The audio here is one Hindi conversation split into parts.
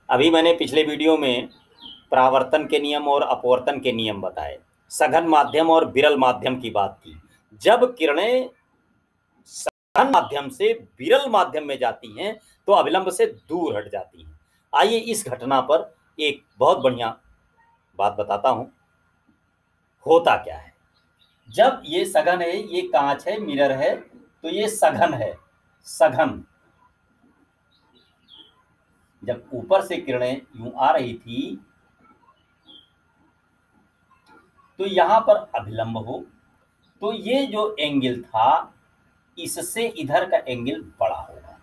अभी मैंने पिछले वीडियो में परावर्तन के नियम और अपवर्तन के नियम बताए, सघन माध्यम और विरल माध्यम की बात की। जब किरणें सघन माध्यम से विरल माध्यम में जाती हैं तो अभिलंब से दूर हट जाती हैं। आइए इस घटना पर एक बहुत बढ़िया बात बताता हूं। होता क्या है, जब ये सघन है, ये कांच है, मिरर है, तो ये सघन है। सघन जब ऊपर से किरणें यूं आ रही थी तो यहां पर अभिलंब हो, तो ये जो एंगल था इससे इधर का एंगल बड़ा होगा।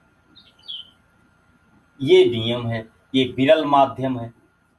ये नियम है, ये विरल माध्यम है।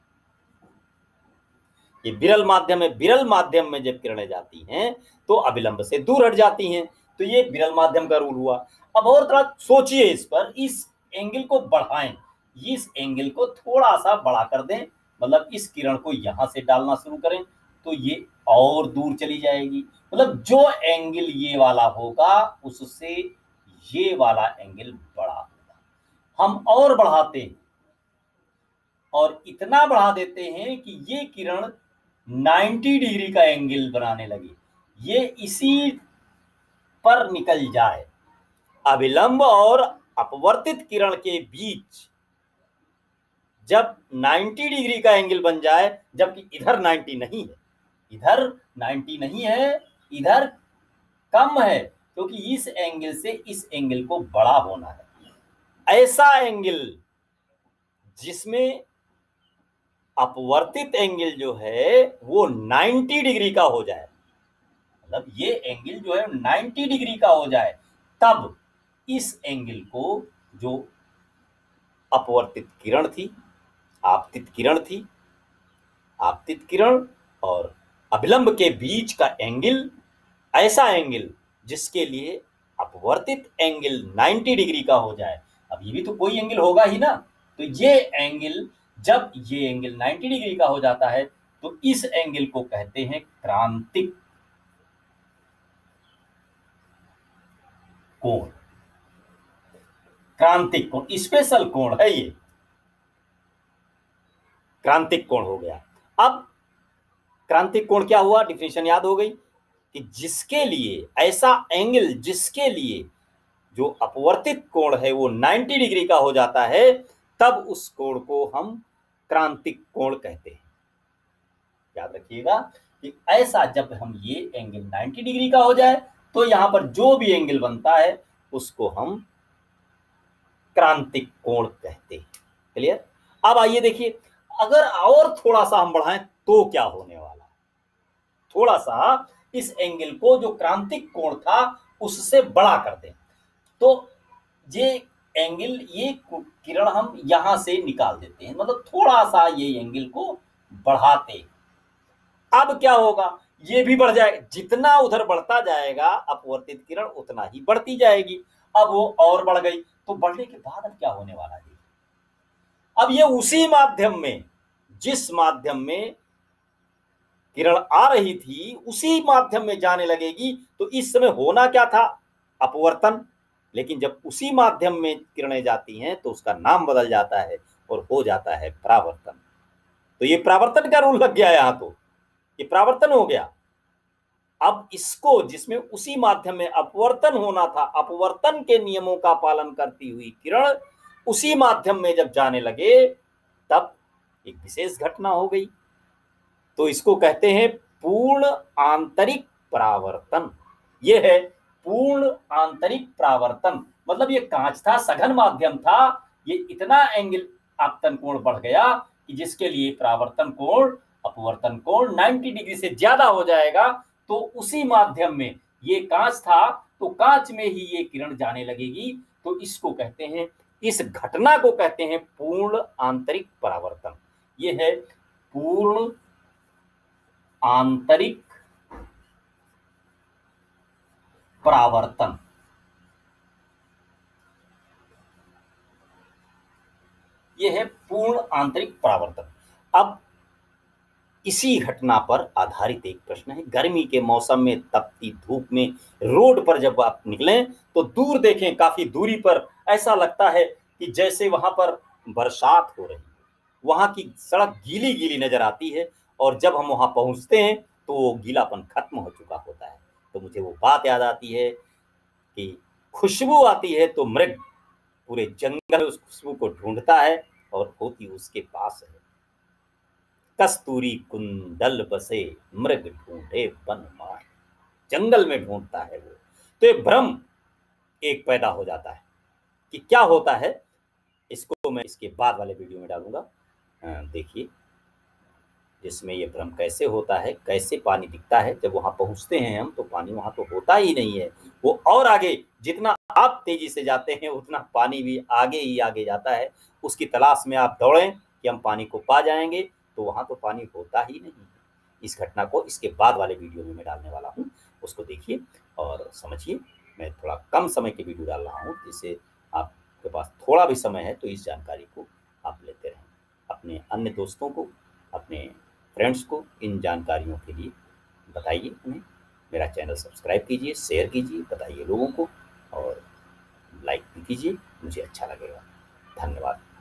ये विरल माध्यम है। विरल माध्यम में जब किरणें जाती हैं तो अभिलंब से दूर हट जाती हैं, तो ये विरल माध्यम का रूल हुआ। अब और थोड़ा सोचिए इस पर, इस एंगल को बढ़ाएं, इस एंगल को थोड़ा सा बढ़ा कर दें, मतलब इस किरण को यहां से डालना शुरू करें तो ये और दूर चली जाएगी। मतलब जो एंगल ये वाला होगा उससे ये वाला एंगल बड़ा होगा। हम और बढ़ाते हैं और इतना बढ़ा देते हैं कि ये किरण 90 डिग्री का एंगल बनाने लगी, ये इसी पर निकल जाए। अभिलंब और अपवर्तित किरण के बीच जब 90 डिग्री का एंगल बन जाए, जबकि इधर 90 नहीं है, इधर 90 नहीं है, इधर कम है, क्योंकि इस एंगल से इस एंगल को बड़ा होना है। ऐसा एंगल जिसमें अपवर्तित एंगल जो है वो 90 डिग्री का हो जाए, मतलब ये एंगल जो है 90 डिग्री का हो जाए, तब इस एंगल को, जो अपवर्तित किरण थी, आपतित किरण थी, आपतित किरण और अभिलंब के बीच का एंगल, ऐसा एंगल जिसके लिए अपवर्तित एंगल 90 डिग्री का हो जाए। अब ये भी तो कोई एंगल होगा ही ना, तो ये एंगल, जब ये एंगल 90 डिग्री का हो जाता है तो इस एंगल को कहते हैं क्रांतिक कोण। क्रांतिक कोण, स्पेशल कोण है ये, क्रांतिक कोण हो गया। अब क्रांतिक कोण क्या हुआ, डिफिनेशन याद हो गई कि जिसके लिए, ऐसा एंगल जिसके लिए जो अपवर्तित कोण है वो 90 डिग्री का हो जाता है, तब उस कोण को हम क्रांतिक कोण कहते हैं। याद रखिएगा कि ऐसा जब हम ये एंगल 90 डिग्री का हो जाए तो यहां पर जो भी एंगल बनता है उसको हम क्रांतिक कोण कहते हैं। क्लियर। अब आइए देखिए, अगर और थोड़ा सा हम बढ़ाएं तो क्या होने वाला है। थोड़ा सा इस एंगल को, जो क्रांतिक कोण था, उससे बड़ा कर दें तो ये एंगल, ये किरण हम यहां से निकाल देते हैं, मतलब थोड़ा सा ये एंगल को बढ़ाते। अब क्या होगा, ये भी बढ़ जाएगा, जितना उधर बढ़ता जाएगा अपवर्तित किरण उतना ही बढ़ती जाएगी। अब वो और बढ़ गई, तो बढ़ने के बाद अब क्या होने वाला है, अब ये उसी माध्यम में, जिस माध्यम में किरण आ रही थी उसी माध्यम में जाने लगेगी। तो इस समय होना क्या था, अपवर्तन, लेकिन जब उसी माध्यम में किरणें जाती हैं तो उसका नाम बदल जाता है और हो जाता है परावर्तन। तो ये परावर्तन का रूल लग गया यहां, तो ये परावर्तन हो गया। अब इसको, जिसमें उसी माध्यम में अपवर्तन होना था, अपवर्तन के नियमों का पालन करती हुई किरण उसी माध्यम में जब जाने लगे तब एक विशेष घटना हो गई, तो इसको कहते हैं पूर्ण आंतरिक परावर्तन। ये है पूर्ण आंतरिक परावर्तन। मतलब ये कांच था, सघन माध्यम था, ये इतना एंगल आपतन कोण बढ़ गया कि जिसके लिए परावर्तन कोण, अपवर्तन कोण 90 डिग्री से ज्यादा हो जाएगा। तो उसी माध्यम में ये कांच था, तो कांच में ही ये किरण जाने लगेगी। तो इसको कहते हैं, इस घटना को कहते हैं पूर्ण आंतरिक परावर्तन। ये है पूर्ण आंतरिक परावर्तन। यह है पूर्ण आंतरिक परावर्तन। अब इसी घटना पर आधारित एक प्रश्न है। गर्मी के मौसम में तपती धूप में रोड पर जब आप निकलें तो दूर देखें, काफी दूरी पर ऐसा लगता है कि जैसे वहां पर बरसात हो रही है, वहां की सड़क गीली गीली नजर आती है, और जब हम वहां पहुंचते हैं तो वो गीलापन खत्म हो चुका होता है। तो मुझे वो बात याद आती है कि खुशबू आती है तो मृग पूरे जंगल उस खुशबू को ढूंढता है, और होती उसके पास है। कस्तूरी कुंडल बसे मृग ढूंढे वन माय, जंगल में ढूंढता है वो। तो ये भ्रम एक पैदा हो जाता है कि क्या होता है। इसको मैं इसके बाद वाले वीडियो में डालूंगा, देखिए जिसमें ये भ्रम कैसे होता है, कैसे पानी दिखता है। जब वहां पहुंचते हैं हम तो पानी वहां तो होता ही नहीं है, वो और आगे, जितना आप तेजी से जाते हैं उतना पानी भी आगे ही आगे जाता है। उसकी तलाश में आप दौड़ें कि हम पानी को पा जाएंगे, तो वहां तो पानी होता ही नहीं है। इस घटना को इसके बाद वाले वीडियो में मैं डालने वाला हूँ, उसको देखिए और समझिए। मैं थोड़ा कम समय की वीडियो डाल रहा हूँ, जिससे आपके पास थोड़ा भी समय है तो इस जानकारी को आप लेते रहें। अपने अन्य दोस्तों को, अपने फ्रेंड्स को इन जानकारियों के लिए बताइए उन्हें। मेरा चैनल सब्सक्राइब कीजिए, शेयर कीजिए, बताइए लोगों को, और लाइक भी कीजिए, मुझे अच्छा लगेगा। धन्यवाद।